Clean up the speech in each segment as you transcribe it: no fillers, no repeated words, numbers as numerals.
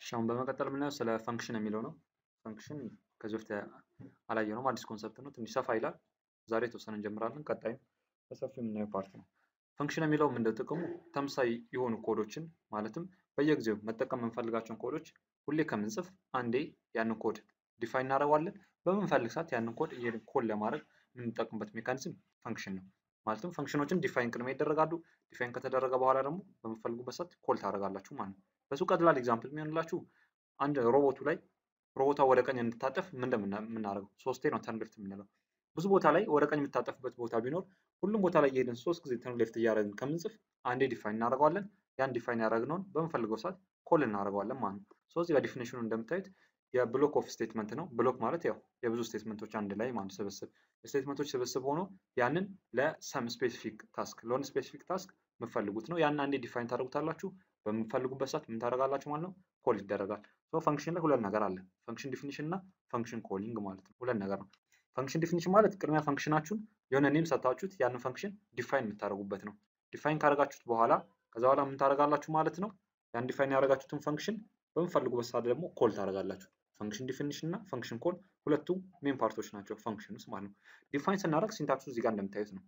አሁን በመቀጠል የምናየው ስለ ፈንክሽን የሚለው ነው። ፈንክሽን ከዚህ በፊት አላየነውም፣ አዲስ ኮንሰፕት ነው። ትንሽ ሰፋ ይላል። ዛሬ የተወሰነ እንጀምራለን። ቀጣይ በሰፊው የምናየው ፓርት ነው። ፈንክሽን የሚለው ምንድነው ጥቅሙ? ተመሳሳይ የሆኑ ኮዶችን ማለትም በየጊዜው መጠቀም የምንፈልጋቸውን ኮዶች ሁሌ ከምንጽፍ አንዴ ያንን ኮድ ዲፋይን እናደርገዋለን። በምንፈልግ ሰዓት ያንን ኮድ ኮል ለማድረግ የምንጠቀምበት ሜካኒዝም ፈንክሽን ነው። ማለትም ፈንክሽኖችን ዲፋይን ቅድሚያ ይደረጋሉ። ዲፋይን ከተደረገ በኋላ ደግሞ በምፈልጉበት ሰዓት ኮል ታደርጋላችሁ ማለት ነው። በሱ ቀላል ኤግዛምፕል የሚሆንላችሁ አንድ ሮቦቱ ላይ ሮቦቷ ወደ ቀኝ እንድታጠፍ ምን እንደምናደርገው ሶስቴ ነው ተርን ሌፍት የምንለው። ብዙ ቦታ ላይ ወደ ቀኝ የምታጠፍበት ቦታ ቢኖር ሁሉም ቦታ ላይ እየሄድን ሶስት ጊዜ ተርን ሌፍት እያደረግን ከምንጽፍ አንዴ ዲፋይን እናደርገዋለን። ያን ዲፋይን ያደረግነውን በምፈልገው ሰዓት ኮል እናደርገዋለን ማለት ነው። ስለዚህ በዲፊኒሽኑ እንደምታዩት የብሎክ ኦፍ ስቴትመንት ነው። ብሎክ ማለት ያው የብዙ ስቴትመንቶች አንድ ላይ ማለት ስብስብ፣ የስቴትመንቶች ስብስብ ሆኖ ያንን ለሰም ስፔሲፊክ ታስክ ለሆነ ስፔሲፊክ ታስክ የምትፈልጉት ነው። ያን አንዴ ዲፋይን ታደርጉታላችሁ። በምትፈልጉበት ሰዓት ምን ታደርጋላችሁ ማለት ነው? ኮል ይደረጋል። ፈንክሽን ላይ ሁለት ነገር አለ። ፈንክሽን ዲፊኒሽን እና ፈንክሽን ኮሊንግ ማለት ነው። ሁለት ነገር ነው። ፈንክሽን ዲፊኒሽን ማለት ቅድሚያ ፈንክሽናችሁን የሆነ ኔም ሰጣችሁት ያንን ፈንክሽን ዲፋይን የምታደርጉበት ነው። ዲፋይን ካደረጋችሁት በኋላ ከዛ በኋላ ምን ታደርጋላችሁ ማለት ነው? ያን ዲፋይን ያደረጋችሁትን ፈንክሽን በምትፈልጉበት ሰዓት ደግሞ ኮል ታደርጋላችሁ። ፈንክሽን ዲፊኒሽን እና ፈንክሽን ኮል ሁለቱ ሜን ፓርቶች ናቸው ፈንክሽን ውስጥ ማለት ነው። ዲፋይን ስናደርግ ሲንታክሱ እዚህ ጋር እንደምታዩት ነው።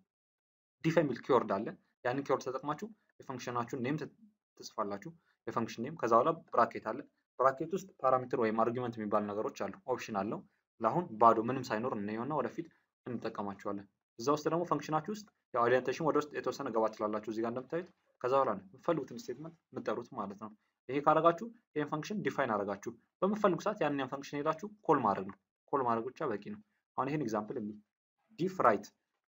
ዲፍ የሚል ኪወርድ አለ። ያንን ኪወርድ ተጠቅማችሁ የፈንክሽናችሁን ኔም ትጽፋላችሁ። የፈንክሽን ኔም ከዛ በኋላ ብራኬት አለ። ብራኬት ውስጥ ፓራሜትር ወይም አርጊመንት የሚባሉ ነገሮች አሉ። ኦፕሽን አለው። ለአሁን ባዶ ምንም ሳይኖር እናየውና ወደፊት እንጠቀማቸዋለን። እዛ ውስጥ ደግሞ ፈንክሽናችሁ ውስጥ የኦሪየንቴሽን ወደ ውስጥ የተወሰነ ገባ ትላላችሁ እዚህ ጋር እንደምታዩት። ከዛ በኋላ ነው የምትፈልጉትን ስቴትመንት የምትጠሩት ማለት ነው። ይሄ ካደረጋችሁ ይሄን ፈንክሽን ዲፋይን አደረጋችሁ። በምትፈልጉ ሰዓት ያንን ፈንክሽን ሄዳችሁ ኮል ማድረግ ነው። ኮል ማድረግ ብቻ በቂ ነው። አሁን ይሄን ኤግዛምፕል እንይ። ዲፍ ራይት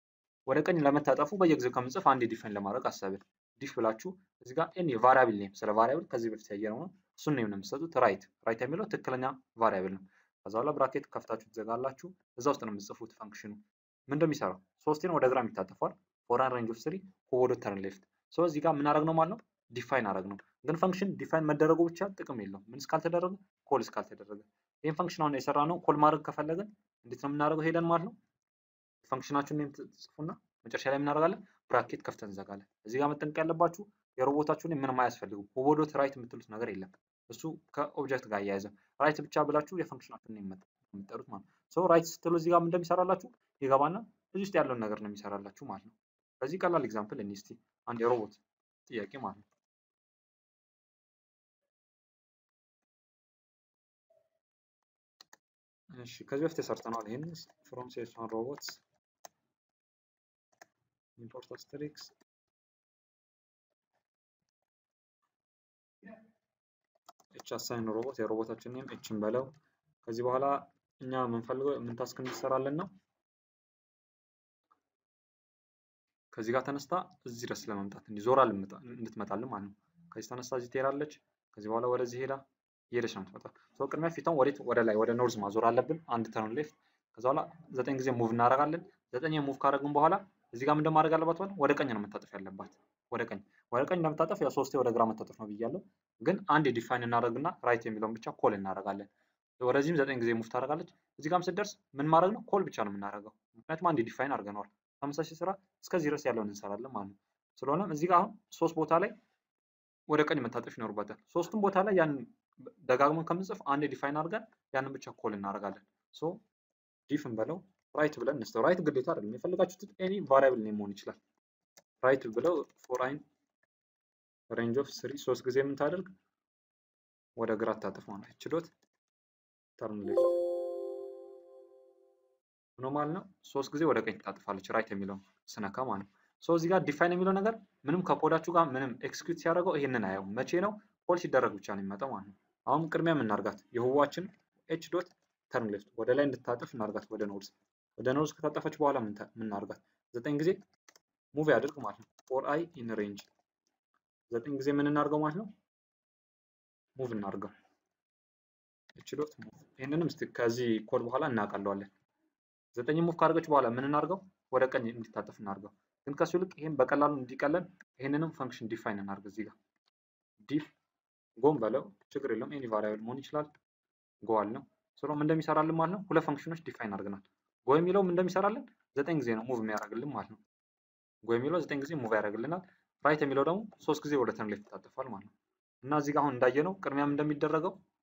ወደ ቀኝ ለመታጠፉ በየጊዜው ከምንጽፍ አንዴ ዲፋይን ለማድረግ አሰብን። ዲፍ ብላችሁ እዚህ ጋር ኤኒ ቫሪያብል ኔም፣ ስለ ቫሪያብል ከዚህ በፊት ያየነው ነው። እሱን ኔም ነው የምትሰጡት። ራይት የሚለው ትክክለኛ ቫሪያብል ነው። ከዛ በኋላ ብራኬት ከፍታችሁ ትዘጋላችሁ። እዛ ውስጥ ነው የምትጽፉት ፈንክሽኑ ምን እንደሚሰራው። ሶስቴን ወደ ግራ የሚታጠፋል። ፎር አን ሬንጅ ኦፍ 3 ፎርወርድ ተርን ሌፍት። ሶ እዚህ ጋር ምን አደረግ ነው ማለት ነው? ዲፋይን አደረግ ነው። ግን ፈንክሽን ዲፋይን መደረጉ ብቻ ጥቅም የለውም ምን እስካልተደረገ፣ ኮል እስካልተደረገ። ይሄን ፈንክሽን አሁን የሰራ ነው ኮል ማድረግ ከፈለገን እንዴት ነው የምናደርገው? ሄደን ማለት ነው ፈንክሽናችሁን ኔም ትጽፉና መጨረሻ ላይ እናደርጋለን ብራኬት ከፍተን እንዘጋለን። እዚህ ጋር መጠንቀቅ ያለባችሁ የሮቦታችሁን ምንም አያስፈልጉም። ፎርወርድ ራይት የምትሉት ነገር የለም። እሱ ከኦብጀክት ጋር እያያዘ ራይት ብቻ ብላችሁ የፈንክሽናችሁን ኔም የምትጠሩት ማለት ነው። ሶ ራይት ስትሉ እዚህ ጋር እንደሚሰራላችሁ ይገባና እዚህ ውስጥ ያለውን ነገር ነው የሚሰራላችሁ ማለት ነው። በዚህ ቀላል ኤግዛምፕል እኔ እስቲ አንድ የሮቦት ጥያቄ ማለት ነው። እሺ ከዚህ በፊት ሰርተናል። ይሄን ፍሮም ሴስ1 ሮቦትስ ኢምፖርት አስተሪክስ ኤች አሳይን ሮቦት የሮቦታችን ኔም ኤችን በለው። ከዚህ በኋላ እኛ የምንፈልገው ምን ታስክ እንዲሰራለን ነው። ከዚህ ጋር ተነስታ እዚህ ድረስ ለመምጣት እንዲዞራ እንድትመጣልን ማለት ነው። ከዚህ ተነስታ እዚህ ትሄዳለች። ከዚህ በኋላ ወደዚህ ሄዳ እየሄደች ነው የምትመጣው። ሶ ቅድሚያ ፊቷን ወደ ላይ ወደ ኖርዝ ማዞር አለብን። አንድ ተርን ሌፍት። ከዛ በኋላ 9 ጊዜ ሙቭ እናደርጋለን። 9 ሙቭ ካደረግን በኋላ እዚህ ጋር ምን እንደማድረግ አለባት ማለት ወደ ቀኝ ነው መታጠፍ ያለባት። ወደ ቀኝ እንደምታጠፍ ያው ሶስቴ ወደ ግራ መታጠፍ ነው ብያለሁ። ግን አንድ ዲፋይን እናደርግና ራይት የሚለውን ብቻ ኮል እናደርጋለን። ወደዚህም 9 ጊዜ ሙቭ ታደርጋለች። እዚህ ጋርም ስትደርስ ምን ማድረግ ነው? ኮል ብቻ ነው የምናደርገው። ምክንያቱም አንድ ዲፋይን አድርገናል። ተመሳሳይ ስራ እስከዚህ ድረስ ያለውን እንሰራለን ማለት ነው። ስለሆነም እዚህ ጋር አሁን 3 ቦታ ላይ ወደ ቀኝ መታጠፍ ይኖርባታል። ሶስቱም ቦታ ላይ ያን ደጋግመን ከምንጽፍ አንድ ዲፋይን አድርገን ያንን ብቻ ኮል እናደርጋለን። ሶ ዲፍ እንበለው ራይት ብለን እንስተው። ራይት ግዴታ አይደለም፣ የፈለጋችሁት ኤኒ ቫሪያብል ኔም መሆን ይችላል። ራይት ብለው ፎር አን ሬንጅ ኦፍ 3 ጊዜ ምን ታደርግ ወደ ግራ ታጠፍ ማለት ይችላል። ተርን ሌፍት ኖርማል ነው። 3 ጊዜ ወደ ቀኝ ታጠፋለች ራይት የሚለው ስነካ ማለት ነው። ሶ እዚህ ጋር ዲፋይን የሚለው ነገር ምንም ከኮዳችሁ ጋር ምንም ኤክስኪዩት ሲያደርገው ይሄንን አየው። መቼ ነው? ኮል ሲደረግ ብቻ ነው የሚመጣው ማለት ነው። አሁን ቅድሚያ የምናርጋት የህዋችን ኤች ዶት ተርን ሌፍት ወደ ላይ እንድታጠፍ እናርጋት። ወደ ኖርዝ ከታጠፈች በኋላ ምን እናርጋት? 9 ጊዜ ሙቭ ያድርግ ማለት ነው። ፎር አይ ኢን ሬንጅ 9 ጊዜ ምን እናርገው ማለት ነው? ሙቭ እናርገው። ኤች ዶት ሙቭ። ይሄንንም እስቲ ከዚህ ኮድ በኋላ እናቃለዋለን። 9 ሙቭ ካደረገች በኋላ ምን እናርገው? ወደ ቀኝ እንዲታጠፍ እናርገው። ግን ከሱ ልክ ይሄን በቀላሉ እንዲቀለን ይሄንንም ፈንክሽን ዲፋይን እናርግ። እዚህ ጋር ዲፍ ጎም በለው ችግር የለውም። ኤኒ ቫሪያብል መሆን ይችላል። ጎል ነው። ስለሆነ እንደሚሰራልን ማለት ነው ሁለት ፈንክሽኖች ዲፋይን አድርገናል። ጎ የሚለው እንደሚሰራልን 9 ጊዜ ነው ሙቭ የሚያደርግልን ማለት ነው። ጎ የሚለው 9 ጊዜ ሙቭ ያደርግልናል። ራይት የሚለው ደግሞ 3 ጊዜ ወደ ተርን ሌፍት ይታጠፋል ማለት ነው። እና እዚህ ጋር አሁን እንዳየነው ቅድሚያም እንደሚደረገው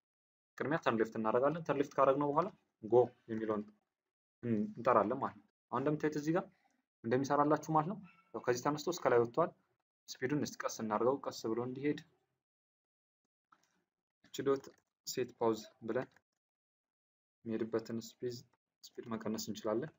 ቅድሚያ ተርን ሌፍት እናደርጋለን። ተርን ሌፍት ካደረግነው በኋላ ጎ የሚለውን እንጠራለን ማለት ነው። አሁን እንደምታዩት እዚህ ጋር እንደሚሰራላችሁ ማለት ነው። ከዚህ ተነስቶ እስከ ላይ ወጥቷል። ስፒዱን ቀስ እናድርገው፣ ቀስ ብሎ እንዲሄድ ዶት ሴት ፓውዝ ብለን የሚሄድበትን ስፒድ መቀነስ እንችላለን።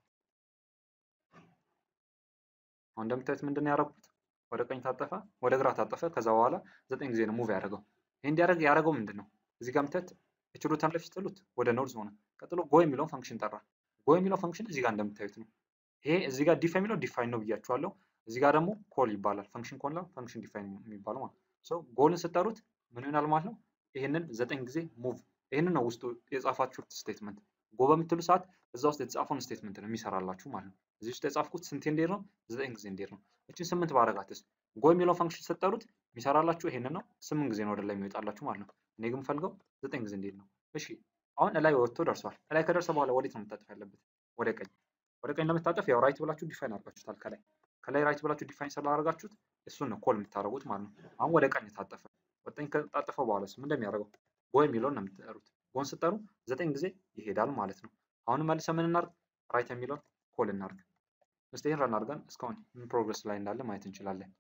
አሁን እንደምታዩት ምንድን ነው ያደረኩት? ወደ ቀኝ ታጠፈ፣ ወደ ግራ ታጠፈ። ከዛ በኋላ 9 ጊዜ ነው ሙቭ ያደረገው። ይሄ እንዲያደርግ ያደረገው ምንድን ነው? እዚህ ጋር የምታዩት ዶት ተርን ሌፍት ስትሉት ወደ ኖርዝ ሆነ። ቀጥሎ ጎ የሚለውን ፈንክሽን ጠራ። ጎ የሚለው ፈንክሽን እዚህ ጋር እንደምታዩት ነው። ይሄ እዚህ ጋር ዲፍ የሚለው ዲፋይን ነው ብያችኋለሁ። እዚህ ጋር ደግሞ ኮል ይባላል። ፈንክሽን ኮል ነው፣ ፈንክሽን ዲፋይን የሚባለው ማለት ነው። ጎልን ስጠሩት ምን ይሆናል ማለት ነው? ይሄንን 9 ጊዜ ሙቭ። ይሄንን ነው ውስጡ የጻፋችሁት ስቴትመንት። ጎ በምትሉ ሰዓት እዛ ውስጥ የተጻፈውን ስቴትመንት ነው የሚሰራላችሁ ማለት ነው። እዚህ ውስጥ የጻፍኩት ስንት እንዴት ነው? 9 ጊዜ እንዴት ነው? እቺን 8 ባረጋትስ ጎ የሚለው ፈንክሽን ስትጠሩት የሚሰራላችሁ ይሄንን ነው። 8 ጊዜ ነው ወደ ላይ የሚወጣላችሁ ማለት ነው። እኔ ግን ፈልገው 9 ጊዜ እንዴት ነው? እሺ አሁን ላይ ወጥቶ ደርሷል። ላይ ከደረሰ በኋላ ወዴት ነው መታጠፍ ያለበት? ወደ ቀኝ። ወደ ቀኝ ለመታጠፍ ያው ራይት ብላችሁ ዲፋይን አድርጋችሁታል። ከላይ ራይት ብላችሁ ዲፋይን ስላደረጋችሁት እሱን ነው ኮል የምታደርጉት ማለት ነው። አሁን ወደ ቀኝ ታጠፈ። ወደ ቀኝ ከታጠፈ በኋላ ምን እንደሚያደርገው ጎ የሚለውን ነው የምትጠሩት። ጎን ስትጠሩ 9 ጊዜ ይሄዳል ማለት ነው። አሁን መልሰን ምን እናድርግ? ራይት የሚለውን ኮል እናድርግ። እስቲ ይሄን ረን አድርገን እስካሁን ምን ፕሮግረስ ላይ እንዳለ ማየት እንችላለን።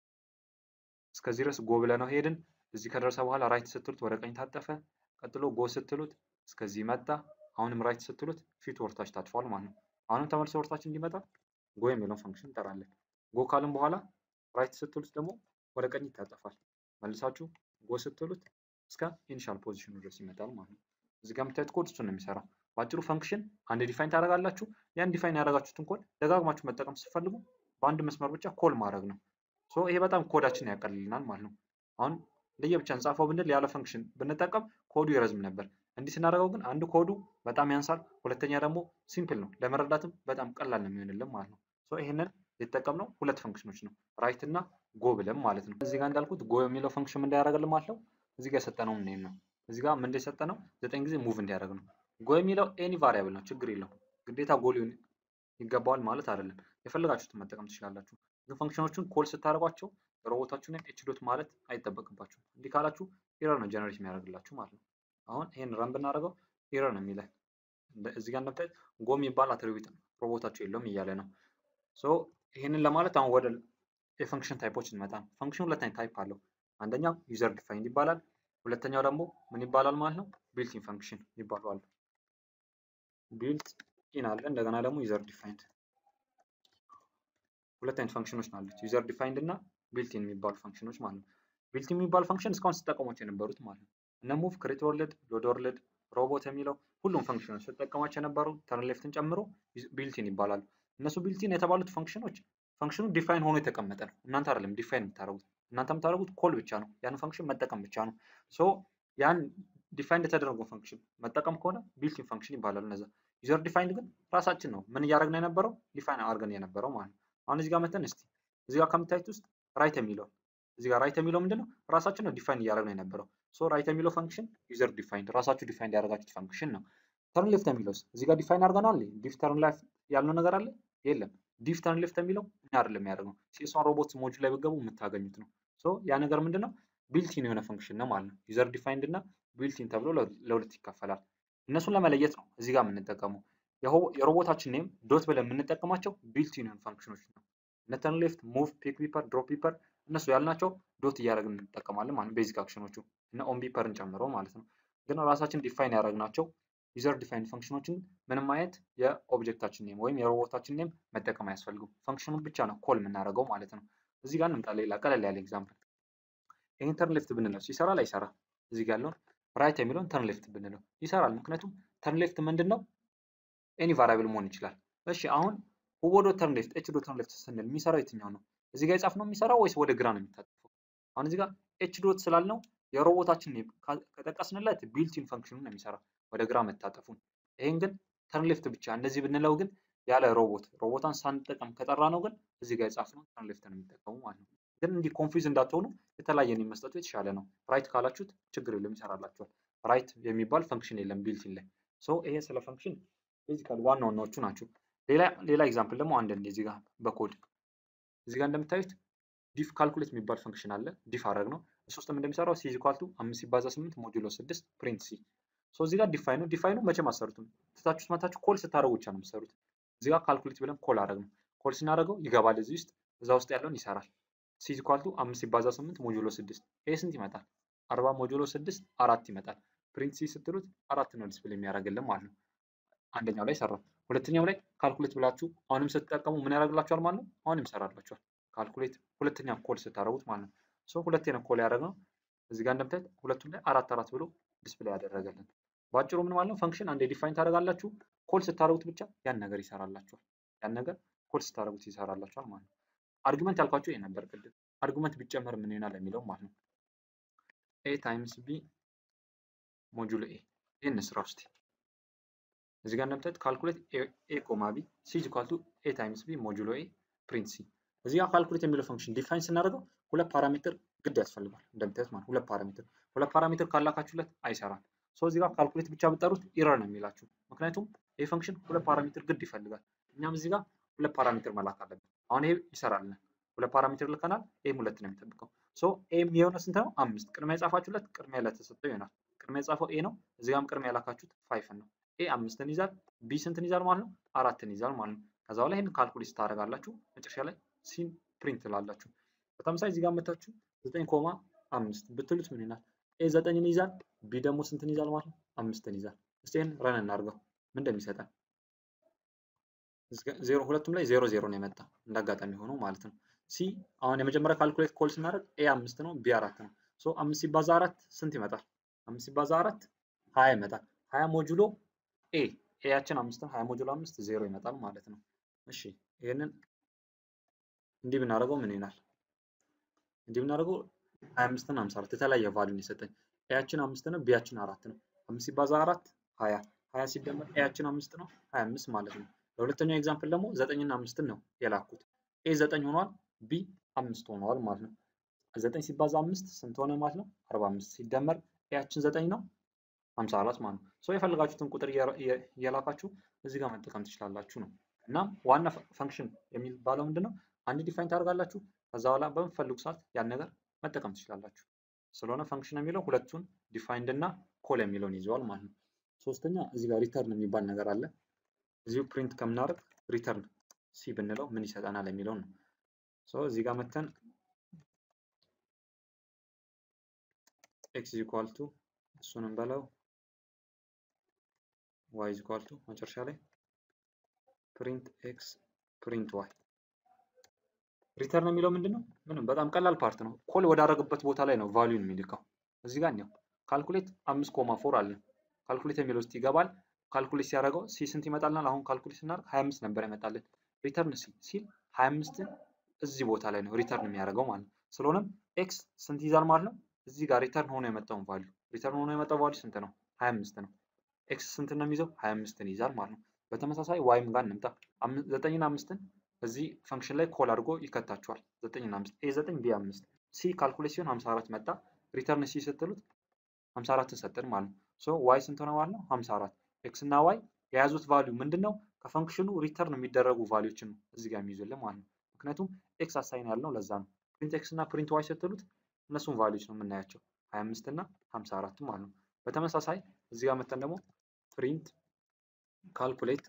እስከዚህ ድረስ ጎ ብለነው ሄድን። እዚህ ከደረሰ በኋላ ራይት ስትሉት ወደ ቀኝ ታጠፈ። ቀጥሎ ጎ ስትሉት እስከዚህ መጣ። አሁንም ራይት ስትሉት ፊቱ ወርታች ታጥፏል ማለት ነው። አሁንም ተመልሶ ወርታች እንዲመጣ ጎ የሚለውን ፈንክሽን እንጠራለን። ጎ ካልን በኋላ ራይት ስትሉት ደግሞ ወደ ቀኝ ይታጠፋል። መልሳችሁ ጎ ስትሉት እስከ ኢኒሻል ፖዚሽኑ ድረስ ይመጣል ማለት ነው። እዚህ ጋር የምታዩት ኮድ እሱን ነው የሚሰራው። ባጭሩ ፈንክሽን አንድ ዲፋይን ታደርጋላችሁ። ያን ዲፋይን ያደረጋችሁትን ኮድ ደጋግማችሁ መጠቀም ስትፈልጉ በአንድ መስመር ብቻ ኮል ማድረግ ነው። ይሄ በጣም ኮዳችን ያቀልልናል ማለት ነው። አሁን ለየብቻ እንጻፈው ብንል ያለ ፈንክሽን ብንጠቀም ኮዱ ይረዝም ነበር። እንዲህ ስናደርገው ግን አንድ ኮዱ በጣም ያንሳል፣ ሁለተኛ ደግሞ ሲምፕል ነው፣ ለመረዳትም በጣም ቀላል ነው የሚሆንልን ማለት ነው። ይሄንን የተጠቀምነው ሁለት ፈንክሽኖች ነው፣ ራይት እና ጎ ብለን ማለት ነው። እዚህ ጋር እንዳልኩት ጎ የሚለው ፈንክሽን ምን እንዳያደርግልን ማለት ነው። እዚህ ጋር የሰጠነው ምን ነው? እዚህ ጋር ምን እንደሰጠነው 9 ጊዜ ሙቭ እንዲያደርግ ነው። ጎ የሚለው ኤኒ ቫሪያብል ነው፣ ችግር የለውም። ግዴታ ጎ ሊሆን ይገባዋል ማለት አይደለም። የፈለጋችሁትን መጠቀም ትችላላችሁ። ግን ፈንክሽኖቹን ኮል ስታደርጓቸው ሮቦታችሁን ኤች ዶት ማለት አይጠበቅባችሁም። እንዲህ ካላችሁ ኤረር ነው ጀነሬት የሚያደርግላችሁ ማለት ነው። አሁን ይሄን ረን ብናደርገው ኤረር ነው የሚለን። እዚህ ጋር እንደምታዩት ጎ የሚባል አትሪቢዩት ሮቦታችሁ የለውም እያለ ነው። ይሄንን ለማለት አሁን ወደ የፈንክሽን ታይፖች እንመጣ። ፈንክሽን ሁለት አይነት ታይፕ አለው። አንደኛው ዩዘር ዲፋይንድ ይባላል። ሁለተኛው ደግሞ ምን ይባላል ማለት ነው? ቢልት ኢን ፈንክሽን ይባላል። ቢልት ኢን አለ፣ እንደገና ደግሞ ዩዘር ዲፋይንድ። ሁለት አይነት ፈንክሽኖች ናቸው፣ ዩዘር ዲፋይንድ እና ቢልት ኢን የሚባሉ ፈንክሽኖች ማለት ነው። ቢልት ኢን የሚባሉ ፈንክሽን እስካሁን ስትጠቀሟቸው የነበሩት ማለት ነው። እነ ሙቭ፣ ክሬት ወርልድ፣ ሎድ ወርልድ፣ ሮቦት የሚለው ሁሉም ፈንክሽኖች ስትጠቀሟቸው የነበሩ ተርን ሌፍትን ጨምሮ ቢልት ኢን ይባላሉ። እነሱ ቢልት ኢን የተባሉት ፈንክሽኖች ፈንክሽኑ ዲፋይን ሆኖ የተቀመጠ ነው። እናንተ አይደለም ዲፋይን የምታደርጉት፣ እናንተ የምታደርጉት ኮል ብቻ ነው። ያን ፈንክሽን መጠቀም ብቻ ነው። ያን ዲፋይንድ የተደረገው ፈንክሽን መጠቀም ከሆነ ቢልት ኢን ፈንክሽን ይባላል። እነዛ ዩዘር ዲፋይንድ ግን ራሳችን ነው ምን እያደረግን የነበረው ዲፋይን አድርገን የነበረው ማለት ነው። አሁን እዚህ ጋር መተን እስቲ እዚህ ጋር ከምታዩት ውስጥ ራይት የሚለው እዚህ ጋር ራይት የሚለው ምንድነው? ራሳችን ነው ዲፋይን እያደረግን የነበረው። ራይት የሚለው ፈንክሽን ዩዘር ዲፋይንድ ራሳችሁ ዲፋይን ያደረጋችሁት ፈንክሽን ነው። ተርን ሌፍት የሚለውስ እዚህ ጋር ዲፋይን አድርገናል። ዲፍ ተርን ሌፍት ያልነው ነገር አለ የለም። ዲፍ ተርን ሌፍት የሚለው እኛ አይደለም ያደረግነው፣ ሲኤስ1 ሮቦትስ ሞጁል ላይ ብትገቡ የምታገኙት ነው። ያ ነገር ምንድነው? ቢልቲን የሆነ ፈንክሽን ነው ማለት ነው። ዩዘር ዲፋይንድ እና ቢልቲን ተብሎ ለሁለት ይከፈላል። እነሱን ለመለየት ነው እዚህ ጋር የምንጠቀመው። የሮቦታችን ኔም ዶት ብለን የምንጠቀማቸው ቢልቲን የሆኑ ፈንክሽኖች ነው። እነ ተርን ሌፍት፣ ሙቭ፣ ፒክ ቢፐር፣ ድሮፕ ቢፐር እነሱ ያልናቸው ዶት እያደረግን እንጠቀማለን ማለት ቤዚክ አክሽኖቹ እና ኦን ቢፐርን ጨምሮ ማለት ነው። ግን ራሳችን ዲፋይን ያደረግናቸው ዩዘር ዲፋይንድ ፈንክሽኖችን ምንም አይነት የኦብጀክታችን ኔም ወይም የሮቦታችን ኔም መጠቀም አያስፈልጉም። ፈንክሽኑን ብቻ ነው ኮል የምናደርገው ማለት ነው። እዚህ ጋር እንምጣ ሌላ ቀለል ያለ ኤግዛምፕል። ይሄን ተርን ሌፍት ብንለው ይሰራል አይሰራ? እዚህ ጋር ያለውን ራይት የሚለውን ተርን ሌፍት ብንለው ይሰራል። ምክንያቱም ተርን ሌፍት ምንድነው? ኤኒ ቫሪያብል መሆን ይችላል። እሺ አሁን ወደ ተርን ሌፍት ኤች ዶት ተርን ሌፍት ስንል የሚሰራው የትኛው ነው? እዚህ ጋር የጻፍነው የሚሰራው ወይስ ወደ ግራ ነው የሚታጠፈው? አሁን እዚህ ጋር ኤች ዶት ስላልነው የሮቦታችን ኔም ከጠቀስንለት ቢልቲን ፈንክሽኑ ነው የሚሰራው ወደ ግራ መታጠፉን። ይሄን ግን ተርን ሌፍት ብቻ እንደዚህ ብንለው ግን ያለ ሮቦታን ሳንጠቀም ከጠራ ነው ግን እዚህ ጋር የጻፍነው ተርን ሌፍት ነው የሚጠቀሙ ማለት ነው። ግን እንዲህ ኮንፊውዝ እንዳትሆኑ የተለያየ ኔም መስጠቱ የተሻለ ነው። ራይት ካላችሁት ችግር የለም ይሰራላችኋል። ራይት የሚባል ፈንክሽን የለም ቢልቲን ላይ። ይሄ ስለ ፈንክሽን ቤዚካሊ ዋና ዋናዎቹ ናቸው። ሌላ ኤግዛምፕል ደግሞ አንድ እዚህ ጋር በኮድ እዚህ ጋር እንደምታዩት ዲፍ ካልኩሌት የሚባል ፈንክሽን አለ። ዲፍ አደረግ ነው እሱ ውስጥ እንደሚሰራው ሲ ኢኳል ቱ 5 ሲባዛ 8 ሞጁሎ 6 ፕሪንት ሲ። ሶ እዚህ ጋር ዲፋይኑ መቼም አሰሩትም ትታችሁት መታችሁ ኮል ስታደርጉ ብቻ ነው የምትሰሩት። እዚህ ጋር ካልኩሌት ብለን ኮል አደረግነው። ኮል ስናደርገው ይገባል እዚህ ውስጥ እዛ ውስጥ ያለውን ይሰራል። ሲ ኢኳል ቱ 5 ሲባዛ 8 ሞጁሎ 6 ይሄ ስንት ይመጣል? 40 ሞጁሎ 6 4 ይመጣል። ፕሪንት ሲ ስትሉት 4 ነው ዲስፕሌይ የሚያደርግልን ማለት ነው። አንደኛው ላይ ሰራ። ሁለተኛው ላይ ካልኩሌት ብላችሁ አሁንም ስትጠቀሙ ምን ያደርግላችኋል ማለት ነው? አሁንም ይሰራላችኋል። ካልኩሌት ሁለተኛ ኮል ስታደርጉት ማለት ነው። ሶ ሁለቴ ነው ኮል ያደረግነው። እዚህ ጋር እንደምታዩት ሁለቱም ላይ 4 ብሎ ዲስፕሌይ ያደረገልን። ባጭሩ ምን ማለት ነው? ፈንክሽን አንዴ ዲፋይን ታደርጋላችሁ። ኮል ስታደርጉት ብቻ ያን ነገር ይሰራላችኋል። ያን ነገር ኮል ስታደርጉት ይሰራላችኋል ማለት ነው። አርጉመንት ያልኳችሁ ይሄ ነበር ቅድም። አርጉመንት ቢጨመር ምን ይሆናል የሚለው ማለት ነው። ኤ ታይምስ ቢ ሞጁሎ ኤ ይሄን ስራ ውስጥ እዚህ ጋር እንደምታዩት ካልኩሌት ኤ ኮማ ቢ ሲ ኢኳል ቱ ኤ ታይምስ ቢ ሞጁሎ ኤ ፕሪንት ሲ። እዚህ ጋር ካልኩሌት የሚለው ፈንክሽን ዲፋይን ስናደርገው ሁለት ፓራሜትር ግድ ያስፈልጋል። እንደምታዩት ማለት ሁለት ፓራሜትር ካላካችሁለት አይሰራም። ሶ እዚህ ጋር ካልኩሌት ብቻ ብትጠሩት ኢረር ነው የሚላችሁ። ምክንያቱም ይሄ ፈንክሽን ሁለት ፓራሜትር ግድ ይፈልጋል። እኛም እዚህ ጋር ሁለት ፓራሜትር መላክ አለብን። አሁን ይሄ ይሰራልና ሁለት ፓራሜትር ልከናል። ኤም ሁለት ነው የሚጠብቀው። ሶ ኤም የሆነ ስንት ነው? 5 ቅድሚያ የጻፋችሁለት ቅድሚያ ለተሰጠው ይሆናል። ቅድሚያ የጻፈው ኤ ነው። እዚህ ጋርም ቅድሚያ ያላካችሁት 5 ነው። ኤ 5ን ይዛል፣ ቢ ስንትን ይዛል ማለት ነው? 4ን ይዛል ማለት ነው። ከዛ በኋላ ይሄን ካልኩሌት ታደርጋላችሁ። መጨረሻ ላይ ሲን ፕሪንት ትላላችሁ። በተመሳሳይ እዚህ ጋር መታችሁ 9.5 ብትሉት ምን ይሆናል? ኤ 9ን ይዛል፣ ቢ ደግሞ ስንትን ይዛል ማለት ነው? 5ን ይዛል። እስቲ ይሄን ረን እናድርገው ምን እንደሚሰጠን። ሁለቱም ላይ 0 ነው የመጣ እንዳጋጣሚ ሆኖ ማለት ነው። ሲ አሁን የመጀመሪያ ካልኩሌት ኮል ስናደርግ ኤ 5 ነው፣ ቢ 4 ነው። ሶ 5 ሲባዛ 4 ስንት ይመጣል? 5 ሲባዛ 4 20 ይመጣል። 20 ሞጁሎ ኤ ኤያችን 5 ነው። 20 ሞጁሎ 5 0 ይመጣል ማለት ነው። እሺ ይሄንን እንዲህ ብናደርገው ምን ይሆናል? እንዲህ ብናደርገው 25 እና 54 የተለያየ ቫልዩ የሰጠኝ። ኤያችን 5 ነው፣ ቢያችን 4 ነው። 5 ሲባዛ 4 20 20 ሲደመር ኤያችን 5 ነው 25 ማለት ነው። ለሁለተኛው ኤግዛምፕል ደግሞ 9 እና 5 ነው የላኩት። ኤ 9 ሆኗል፣ ቢ 5 ሆኗል ማለት ነው። 9 ሲባዛ 5 ስንት ሆነ ማለት ነው? 45 ሲደመር ኤያችን 9 ነው 54 ማለት ነው። ሶ የፈለጋችሁትን ቁጥር እየላካችሁ እዚህ ጋር መጠቀም ትችላላችሁ ነው። እና ዋና ፈንክሽን የሚባለው ምንድነው? አንድ ዲፋይን ታደርጋላችሁ። ከዛ በኋላ በምትፈልጉ ሰዓት ያን ነገር መጠቀም ትችላላችሁ። ስለሆነ ፈንክሽን የሚለው ሁለቱን ዲፋይንድ እና ኮል የሚለውን ይዘዋል ማለት ነው። ሶስተኛ እዚህ ጋር ሪተርን የሚባል ነገር አለ። እዚሁ ፕሪንት ከምናደርግ ሪተርን ሲ ብንለው ምን ይሰጠናል የሚለው ነው። ሶ እዚህ ጋር መተን x ኢኳል ቱ እሱንም በለው y ኢኳል ቱ መጨረሻ ላይ ፕሪንት x ፕሪንት y። ሪተርን የሚለው ምንድነው? ምንም በጣም ቀላል ፓርት ነው። ኮል ወዳደረገበት ቦታ ላይ ነው ቫልዩን የሚልከው። እዚህ ጋር ነው ካልኩሌት 5.4 አለ። ካልኩሌት የሚለው ውስጥ ይገባል። ካልኩሌት ሲያደርገው ሲ ስንት ይመጣልናል? አሁን ካልኩሌት ስናደርግ 25 ነበር ይመጣልን። ሪተርን ሲ ሲል 25ን እዚህ ቦታ ላይ ነው ሪተርን የሚያደርገው ማለት ነው። ስለሆነም ኤክስ ስንት ይዛል ማለት ነው? እዚህ ጋር ሪተርን ሆኖ የመጣውን ቫልዩ ሪተርን ሆኖ የመጣው ቫልዩ ስንት ነው? 25 ነው። ኤክስ ስንት ነው የሚይዘው? 25ን ይዛል ማለት ነው። በተመሳሳይ ዋይም ጋር እንምጣ። 9 እና 5ን እዚህ ፈንክሽን ላይ ኮል አድርጎ ይከታቸዋል። 9 እና 5 ኤ 9 ቢ 5 ሲ ካልኩሌት ሲሆን 54 መጣ። ሪተርን ሲ ስትሉት 54ን ሰጠን ማለት ነው። ሶ ዋይ ስንት ሆነ ማለት ነው? 54 ኤክስ እና ዋይ የያዙት ቫልዩ ምንድነው? ከፈንክሽኑ ሪተርን የሚደረጉ ቫልዩዎችን ነው እዚህ ጋር የሚይዙልን ማለት ነው። ምክንያቱም ኤክስ አሳይን ያልነው ለዛ ነው። ፕሪንት ኤክስ እና ፕሪንት ዋይ ስትሉት እነሱን ቫልዩዎች ነው የምናያቸው 25 እና 54 ማለት ነው። በተመሳሳይ እዚህ ጋር መተን ደግሞ ፕሪንት ካልኩሌት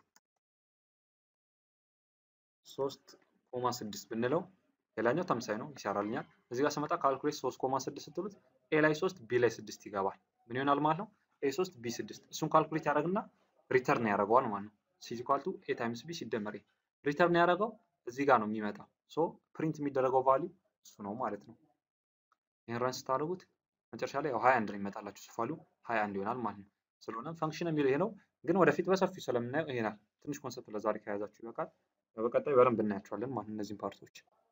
3.6 ብንለው ሌላኛው ተመሳሳይ ነው ይሰራልኛል። እዚህ ጋር ስመጣ ካልኩሌት 3.6 ስትሉት ኤ ላይ 3 ቢ ላይ 6 ይገባል። ምን ይሆናል ማለት ነው? ኤ 3 ቢ 6 እሱን ካልኩሌት ያደርግና ሪተርን ያደርገዋል ማለት ነው። ሲ ኢኳል ቱ ኤ ታይምስ ቢ ሲደመር ኤ ሪተርን ያደረገው እዚህ ጋር ነው የሚመጣው። ሶ ፕሪንት የሚደረገው ቫልዩ እሱ ነው ማለት ነው። ይሄን ረን ስታደርጉት መጨረሻ ላይ 21 ነው ይመጣላችሁ። እሱ ቫልዩ 21 ይሆናል ማለት ነው። ስለሆነ ፈንክሽን የሚለው ይሄ ነው። ግን ወደፊት በሰፊው ስለምናየው ይሄናል። ትንሽ ኮንሰፕት ለዛሬ ከያዛችሁ ይበቃል። በቀጣይ በደንብ እናያቸዋለን ማለት ነው እነዚህን ፓርቶች።